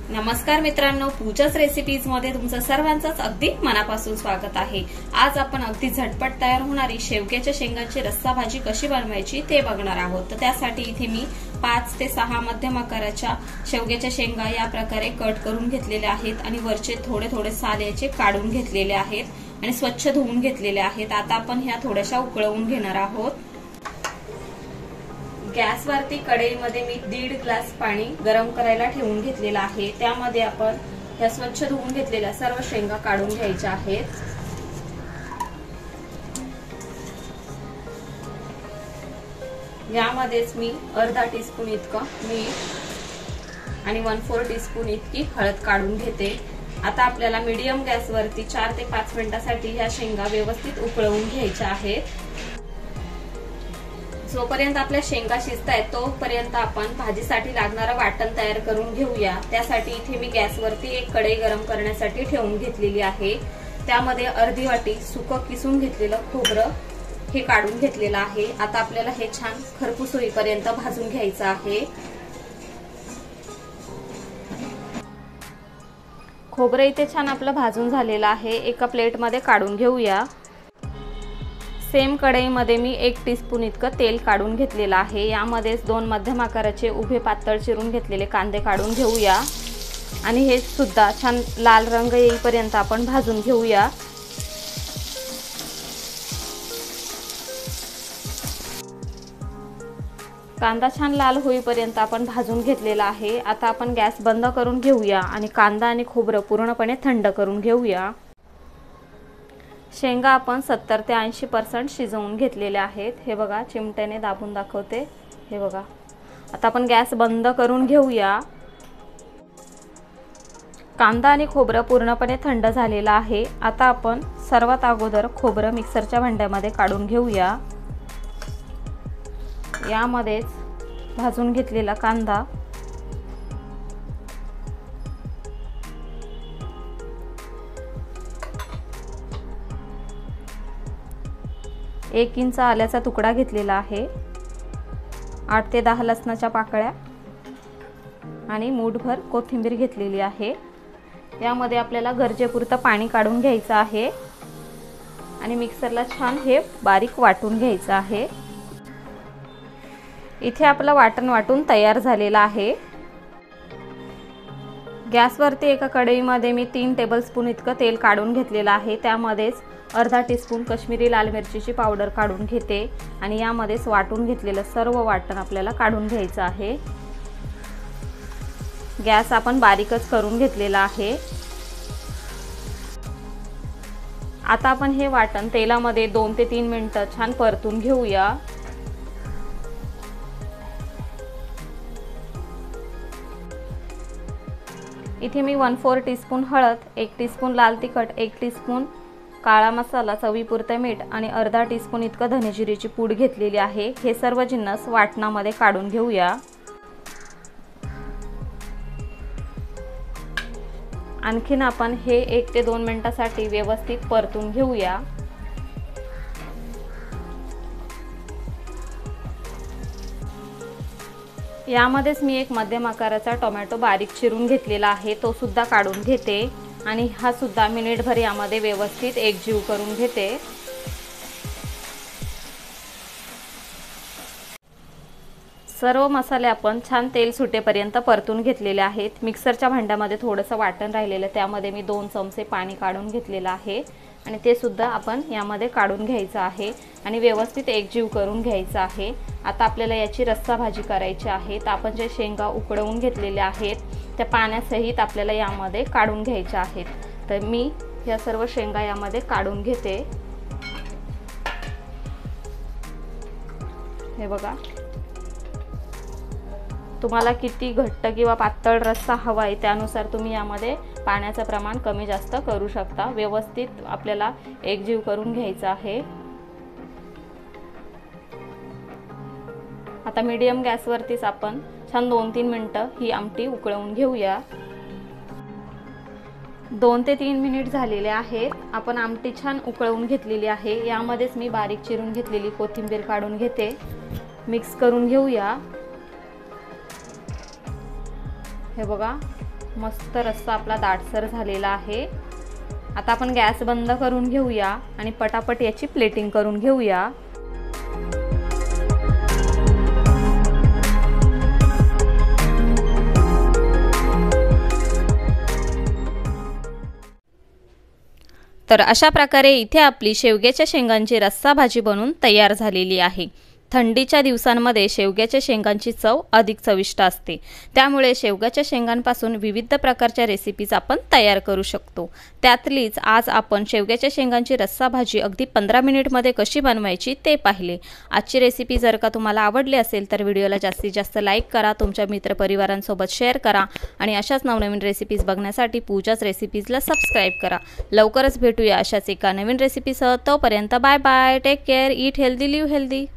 नमस्कार मित्रांनो, पूजाच रेसिपीज मध्ये तुमचं सर्वांचंच अगदी मनापासून स्वागत आहे। आज आपण अगदी झटपट तयार होणारी शेवग्याच्या शेंगांची रस्सा भाजी कशी बनवायची ते बघणार आहोत। तर त्यासाठी इथे मी 5 ते 6 मध्यम आकाराच्या शेवग्याच्या शेंगा या प्रकारे कट करून घेतलेल्या आहेत आणि वरचे थोडे थोडे साल याचे काढून घेतलेले आहेत आणि स्वच्छ धुवून घेतलेले आहेत। आता आपण ह्या थोड्याशा उकळवून घेणार आहोत। गॅसवरती कढईमध्ये मी 1.5 ग्लास पाणी गरम करायला ठेवून घेतलेला आहे। त्यामध्ये आपण या स्वच्छ धुवून घेतलेल्या सर्व शेंगा काढून घ्यायच्या आहेत। यामध्येच मी अर्धा टीस्पून इतकं मीठ आणि 1/4 टीस्पून इतकी हळद काढून घेते। आता आपल्याला मीडियम गॅसवरती 4 ते 5 मिनिटांसाठी ह्या शेंगा व्यवस्थित उकळवून घ्यायच्या आहेत। जोपर्यंत आपल्या शेंगा शिजतायत तोपर्यंत आपण भाजीसाठी लागणारं वाटण तयार करून घेऊया। त्यासाठी इथे मी गॅसवरती एक कढई गरम करण्यासाठी ठेवून घेतलेली आहे। त्यामध्ये अर्धी वाटी सुकं किसून घेतलेलं खोबरं हे काढून घेतलेलं आहे। आता आपल्याला हे छान खरपूस होईपर्यंत भाजून घ्यायचं आहे। खोबरं इथे छान आपलं भाजून झालेलं आहे। एका प्लेटमध्ये काढून घेऊया। सेम कढईमध्ये मी 1 टीस्पून इतकं तेल काढून घेतलेलं आहे। यामध्येच 2 मध्यम आकाराचे उभे पातळ चिरून घेतलेले कांदे काढून घेऊया आणि हे सुद्धा छान लाल रंग येईपर्यंत आपण भाजून घेऊया। कांदा छान लाल होईपर्यंत आपण भाजून घेतलेला आहे। आता आपण गॅस बंद करून घेऊया आणि कांदा आणि खोबरं पूर्णपणे थंड करून घेऊया। शेंगा आपण 70 ते 80% शिजवून घेतलेल्या आहेत। हे बघा, चिमट्याने दाबून दाखवते। हे बघा, आता आपण गॅस बंद करून घेऊया। कांदा आणि खोबरं पूर्णपणे थंड झालेलं आहे। आता आपण सर्वात अगोदर खोबरं मिक्सरच्या भांड्यामध्ये काढून घेऊया। यामध्येच भाजून घेतलेला कांदा, एक इंच आल्याचा तुकडा घेतलेला आहे, 8 ते 10 लसणाच्या पाकळ्या आणि मूठभर कोथिंबीर घेतलेली आहे। यामध्ये आपल्याला गरजेपुरतं पाणी काढून घ्यायचं आहे आणि मिक्सरला छान हे बारीक वाटून घ्यायचं आहे। इथे आपलं वाटण वाटून तयार झालेलं आहे। गॅसवरती एका कढईमध्ये मी 3 टेबलस्पून इतकं तेल काढून घेतलेलं आहे। त्यामध्येच अर्धा टीस्पून काश्मीरी लाल मिरचीची पावडर काढून घेते आणि यामध्येच वाटून घेतलेलं सर्व वाटण आपल्याला काढून घ्यायचं आहे। गॅस आपण बारीकच करून घेतलेला आहे। आता आपण हे वाटण तेलामध्ये 2 ते 3 मिनिटं छान परतून घेऊया। इथे मी 1/4 टीस्पून हळद, 1 टीस्पून लाल तिखट, 1 टीस्पून काळा मसाला, चवीपुरतं मीठ आणि अर्धा टीस्पून इतकं धनेजिरीची पूड घेतलेली आहे। हे सर्व जिन्नस वाटणामध्ये काढून घेऊया। आणखीन आपण हे 1 ते 2 मिनिटांसाठी व्यवस्थित परतून घेऊया। यामध्येच मी एक मध्यम आकाराचा टोमॅटो बारीक चिरून घेतलेला आहे, तो सुद्धा काढून घेते आणि हा सुद्धा मिनिटभर यामध्ये व्यवस्थित एकजीव करून घेते। सर्व मसाले आपण छान तेल सुटेपर्यंत परतून घेतलेले आहेत। मिक्सरच्या भांड्यामध्ये थोडंसं वाटण राहिलेलं, त्यामध्ये मी 2 चमचे पाणी काढून घेतलेलं आहे आणि ते सुद्धा आपण यामध्ये काढून घ्यायचं आहे आणि व्यवस्थित एकजीव करून घ्यायचं आहे। आता आपल्याला याची रस्सा भाजी करायची आहे। तर आपण जे शेंगा उकळवून घेतलेल्या आहेत त्या पाण्यासहित आपल्याला यामध्ये काढून घ्यायच्या आहेत। तर मी या सर्व शेंगा यामध्ये काढून घेते। हे बघा, तुम्हाला किती घट्ट किंवा पातळ रस्सा हवा आहे त्यानुसार तुम्ही यामध्ये पाण्याचं प्रमाण कमी जास्त करू शकता। व्यवस्थित आपल्याला एकजीव करून घ्यायचं आहे। आता मीडियम गॅसवरतीच आपण छान 2-3 मिनिटं ही आमटी उकळवून घेऊया। 2 ते 3 मिनिट झालेले आहेत। आपण आमटी छान उकळवून घेतलेली आहे। यामध्येच मी बारीक चिरून घेतलेली कोथिंबीर काढून घेते, मिक्स करून घेऊया। हे बघा, मस्त रस्सा आपला दाटसर झालेला आहे। आता आपण गॅस बंद करून घेऊया आणि पटापट याची प्लेटिंग करून घेऊया। तर अशा प्रकारे इथे आपली शेवग्याच्या शेंगांची रस्सा भाजी बनवून तयार झालेली आहे। थंडीच्या दिवसांमध्ये शेवग्याच्या शेंगांची चव अधिक चविष्ट असते, त्यामुळे शेवग्याच्या शेंगांपासून विविध प्रकारच्या रेसिपीज आपण तयार करू शकतो। त्यातलीच आज आपण शेवग्याच्या शेंगांची रस्सा भाजी अगदी 15 मिनिटमध्ये कशी बनवायची ते पाहिले। आजची रेसिपी जर का तुम्हाला आवडली असेल तर व्हिडिओला जास्तीत जास्त लाईक करा, तुमच्या मित्रपरिवारांसोबत शेअर करा आणि अशाच नवनवीन रेसिपीज बघण्यासाठी पूजाच रेसिपीजला सबस्क्राईब करा। लवकरच भेटूया अशाच एका नवीन रेसिपीसह। तोपर्यंत bye bye, take care, eat healthy, live healthy.